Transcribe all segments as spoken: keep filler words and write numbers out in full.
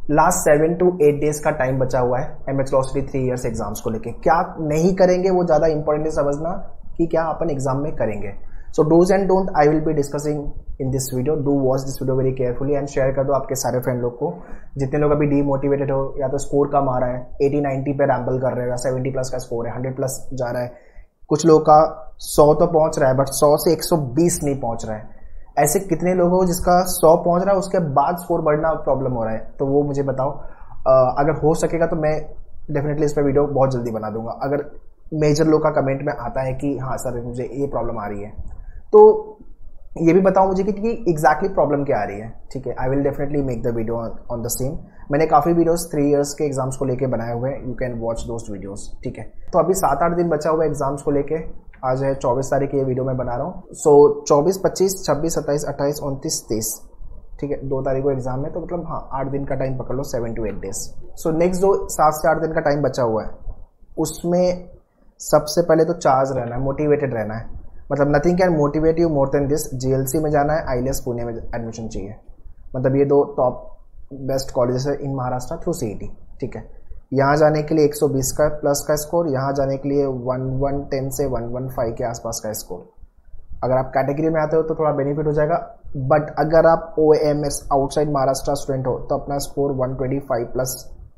Last seven to eight days का time बचा हुआ है MH law CET three years exams को लेके। क्या नहीं करेंगे वो ज्यादा इंपॉर्टेंट है समझना कि क्या अपन एग्जाम में करेंगे। So dos and don't I will be discussing in this video. Do watch this video very carefully and share कर दो आपके सारे फ्रेंड लोग को। जितने लोग अभी डीमोटिवेटेड हो या तो स्कोर कम आ रहा है, एटी नाइनटी पे रैम्बल कर रहे हो या सेवेंटी प्लस का स्कोर है, हंड्रेड प्लस जा रहा है, कुछ लोगों का सौ तो पहुंच रहा है बट सौ से एक सौ बीस नहीं पहुंच रहा है। ऐसे कितने लोग हो जिसका सौ पहुंच रहा है उसके बाद स्कोर बढ़ना प्रॉब्लम हो रहा है, तो वो मुझे बताओ। अगर हो सकेगा तो मैं डेफिनेटली इस पर वीडियो बहुत जल्दी बना दूंगा। अगर मेजर लोग का कमेंट में आता है कि हाँ सर मुझे ये प्रॉब्लम आ रही है, तो ये भी बताओ मुझे कि एग्जैक्टली प्रॉब्लम क्या आ रही है। ठीक है, I will definitely make the video on the same. मैंने काफी वीडियोस थ्री इयर्स के एग्जाम्स को लेके बनाए हुए हैं, you can watch those videos. ठीक है, तो अभी सात आठ दिन बचा हुआ है एग्जाम्स को लेके। आज है चौबीस तारीख ये वीडियो मैं बना रहा हूँ। सो चौबीस पच्चीस छब्बीस सत्ताईस अट्ठाईस उनतीस तीस, ठीक है, दो तारीख को एग्जाम है, तो मतलब हाँ आठ दिन का टाइम पकड़ लो, seven to eight days. So next जो सात से आठ दिन का टाइम बचा हुआ है उसमें सबसे पहले तो चार्ज रहना है, मोटिवेटेड रहना है। मतलब nothing can motivate you more than this. GLC में जाना है, आईएलएस पुणे में एडमिशन चाहिए। मतलब ये दो टॉप बेस्ट कॉलेजेस है इन महाराष्ट्र थ्रू सीईटी। ठीक है, यहाँ जाने के लिए एक सौ बीस का प्लस का स्कोर, यहाँ जाने के लिए इलेवन टेन से इलेवन फाइव के आसपास का स्कोर। अगर आप कैटेगरी में आते हो तो थोड़ा बेनिफिट हो जाएगा, बट अगर आप O M S outside Maharashtra student हो तो अपना score one twenty five plus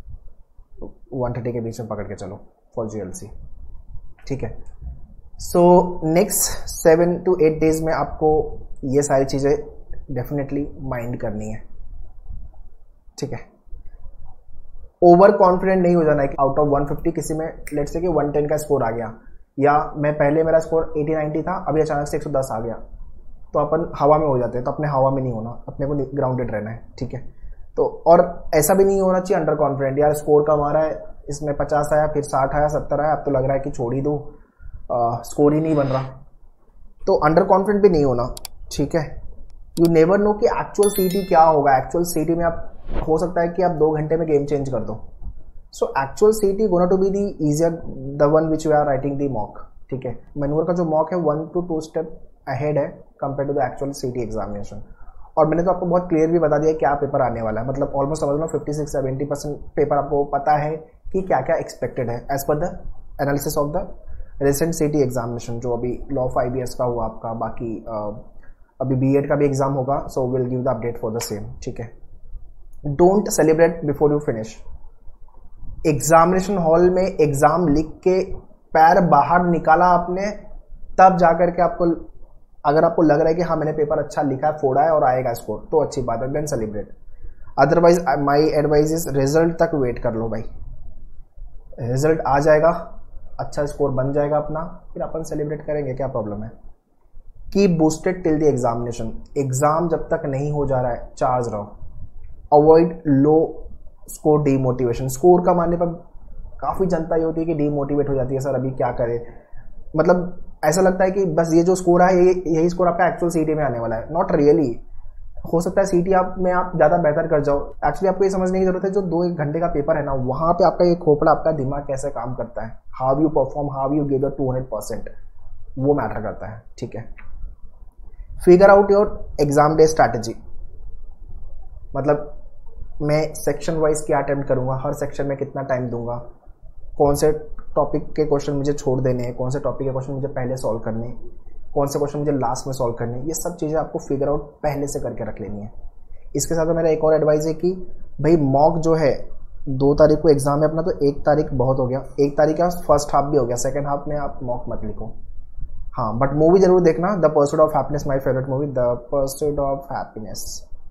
one thirty के बीच में पकड़ के चलो फॉर जीएलसी। ठीक है, so next seven to eight days में आपको ये सारी चीजें डेफिनेटली माइंड करनी है। ठीक है, ओवर कॉन्फिडेंट नहीं हो जाना है कि आउट ऑफ वन फिफ्टी किसी में लेट्स से कि वन टेन का स्कोर आ गया, या मैं पहले मेरा स्कोर एटी नाइनटी था अभी अचानक से एक सौ दस आ गया, तो अपन हवा में हो जाते हैं। तो अपने हवा में नहीं होना, अपने को ग्राउंडेड रहना है। ठीक है, तो और ऐसा भी नहीं होना चाहिए अंडर कॉन्फिडेंट, यार स्कोर कम आ रहा है, इसमें पचास आया फिर साठ आया सत्तर आया, अब तो लग रहा है कि छोड़ ही दो, स्कोर ही नहीं बन रहा, तो अंडर कॉन्फिडेंट भी नहीं होना। ठीक है, यू नेवर नो कि एक्चुअल सीटी क्या होगा। एक्चुअल सीटी में आप हो सकता है कि आप दो घंटे में गेम चेंज कर दो। So actual CET gonna to be the easier the one which we are writing the mock. ठीक है, मैनुअल का जो मॉक है one to two step ahead है compare to the actual CET examination. और मैंने तो आपको बहुत क्लियर भी बता दिया क्या पेपर आने वाला है। मतलब ऑलमोस्ट समझ लो fifty six seventy percent paper आपको पता है कि क्या क्या एक्सपेक्टेड है as per the analysis of the recent CET examination जो अभी लॉ फाइव ईयर्स का हुआ आपका। बाकी uh, अभी बीएड का भी एग्जाम होगा, so will give the update for the same. ठीक है, don't celebrate before you finish. Examination hall में एग्जाम लिख के पैर बाहर निकाला आपने, तब जाकर के आपको अगर आपको लग रहा है कि हाँ मैंने पेपर अच्छा लिखा है, फोड़ा है और आएगा स्कोर, तो अच्छी बात है, then celebrate. Otherwise my advice is result तक वेट कर लो भाई। रिजल्ट आ जाएगा, अच्छा स्कोर बन जाएगा अपना, फिर अपन सेलिब्रेट करेंगे, क्या प्रॉब्लम है। Keep boosted till the examination. Exam जब तक नहीं हो जा रहा है चार्ज रहो। Avoid low score demotivation. Score कम आने पर काफी जनता ये होती है कि डीमोटिवेट हो जाती है, सर अभी क्या करे। मतलब ऐसा लगता है कि बस ये जो स्कोर है यही स्कोर आपका एक्चुअल सीटी में आने वाला है। Not really. हो सकता है सीटी आप में आप ज्यादा बेहतर कर जाओ। एक्चुअली आपको ये समझने की जरूरत है जो दो एक घंटे का पेपर है ना, वहां पे आपका ये खोपड़ा, आपका दिमाग कैसे काम करता है, how you perform, how you give your two hundred percent, वो मैटर करता है। ठीक है, figure out your exam day strategy. मतलब मैं सेक्शन वाइज क्या अटेम्प्ट करूंगा, हर सेक्शन में कितना टाइम दूंगा, कौन से टॉपिक के क्वेश्चन मुझे छोड़ देने हैं, कौन से टॉपिक के क्वेश्चन मुझे पहले सॉल्व करने हैं, कौन से क्वेश्चन मुझे लास्ट में सॉल्व करने हैं, ये सब चीजें आपको फिगर आउट पहले से करके रख लेनी है। इसके साथ मेरा एक और एडवाइस है कि भाई मॉक जो है दो तारीख को एग्जाम है अपना, तो एक तारीख बहुत हो गया, एक तारीख का फर्स्ट हाफ भी हो गया, सेकेंड हाफ में आप मॉक मत लिखो। हाँ, बट मूवी जरूर देखना, the pursuit of happiness, my favourite movie, the pursuit of happiness.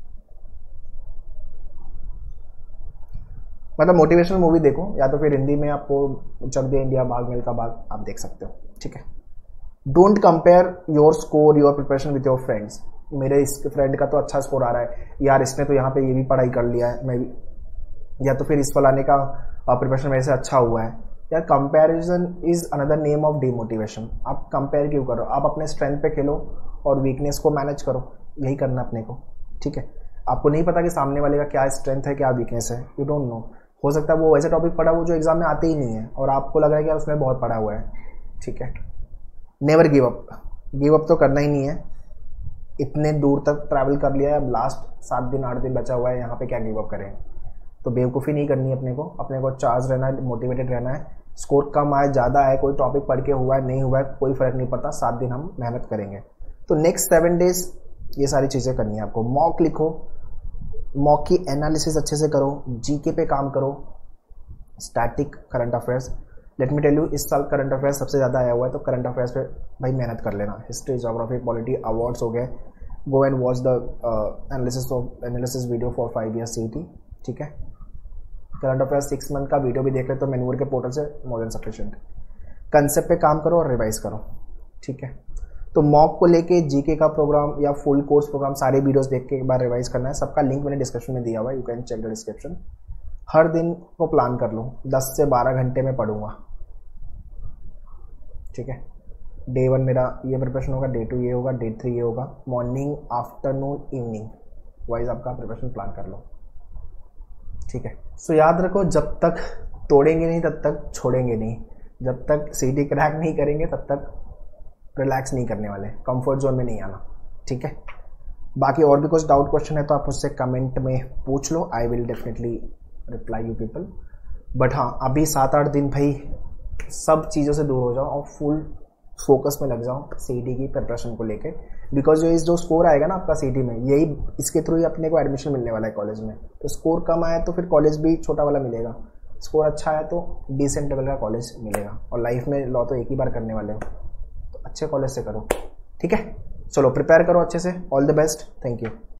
मतलब मोटिवेशनल मूवी देखो, या तो फिर हिंदी में आपको चक दे इंडिया, बाग मिल्खा बाग आप देख सकते हो। ठीक है, don't compare your score your preparation with your friends. मेरे इस फ्रेंड का तो अच्छा स्कोर आ रहा है, यार इसने तो यहाँ पे ये भी पढ़ाई कर लिया है, मैं भी, या तो फिर इस फलाने का प्रिपरेशन मेरे से अच्छा हुआ है। यार comparison is another name of demotivation. आप कंपेयर क्यों करो, आप अपने स्ट्रेंथ पे खेलो और वीकनेस को मैनेज करो, यही करना अपने को। ठीक है, आपको नहीं पता कि सामने वाले का क्या स्ट्रेंथ है क्या वीकनेस है, यू डोंट नो। हो सकता है वो वैसे टॉपिक पढ़ा हो जो एग्जाम में आते ही नहीं है और आपको लग रहा है कि उसमें बहुत पढ़ा हुआ है। ठीक है, never give up. Give up तो करना ही नहीं है, इतने दूर तक ट्रैवल कर लिया है, अब लास्ट सात दिन आठ दिन बचा हुआ है, यहाँ पे क्या गिव अप करें। तो बेवकूफ़ी नहीं करनी है अपने को अपने को चार्ज रहना है, मोटिवेटेड रहना है। स्कोर कम आए ज़्यादा आए, कोई टॉपिक पढ़ के हुआ है नहीं हुआ है कोई फ़र्क नहीं पड़ता, सात दिन हम मेहनत करेंगे। तो नेक्स्ट सेवन डेज ये सारी चीज़ें करनी है आपको। मॉक लिखो, मॉक की एनालिसिस अच्छे से करो, जीके पे काम करो, static current affairs. Let me tell you, इस साल करंट अफेयर्स सबसे ज़्यादा आया हुआ है, तो करंट अफेयर्स पे भाई मेहनत कर लेना। हिस्ट्री, ज्योग्राफी, पॉलिटी, अवार्ड्स हो गए, go and watch the analysis of analysis video for five years CET, ठीक है। करंट अफेयर्स सिक्स मंथ का वीडियो भी देख ले तो मैन्यूअर के पोर्टल से मोर देन सफिशिएंट। कंसेप्ट पे काम करो और रिवाइज करो, ठीक है। तो मॉक को लेके जीके का प्रोग्राम या फुल कोर्स प्रोग्राम सारे वीडियोस देख के एक बार रिवाइज करना है। सबका लिंक मैंने डिस्क्रिप्शन में दिया हुआ है, you can check the description. हर दिन को प्लान कर लो, दस से बारह घंटे में पढ़ूंगा, ठीक है। डे वन मेरा ये प्रिपरेशन होगा, डे टू ये होगा, डे थ्री ये होगा, मॉर्निंग, आफ्टरनून, इवनिंग वाइज आपका प्रिपरेशन प्लान कर लो, ठीक है। सो याद रखो, जब तक तोड़ेंगे नहीं तब तक छोड़ेंगे नहीं, जब तक सीटी क्रैक नहीं करेंगे तब तक रिलैक्स नहीं करने वाले, कंफर्ट जोन में नहीं आना, ठीक है। बाकी और भी कुछ डाउट क्वेश्चन है तो आप मुझसे कमेंट में पूछ लो, I will definitely reply you people. But हाँ, अभी सात आठ दिन भाई सब चीज़ों से दूर हो जाओ और फुल फोकस में लग जाओ सीटी की प्रिपरेशन को लेके, बिकॉज जो इस जो स्कोर आएगा ना आपका सीटी में, यही इसके थ्रू ही अपने को एडमिशन मिलने वाला है कॉलेज में। तो स्कोर कम आया तो फिर कॉलेज भी छोटा वाला मिलेगा, स्कोर अच्छा आया तो डिसेंट लेवल का कॉलेज मिलेगा। और लाइफ में लॉ तो एक ही बार करने वाले हो, तो अच्छे कॉलेज से करो, ठीक है। चलो प्रिपेयर करो अच्छे से, all the best, thank you.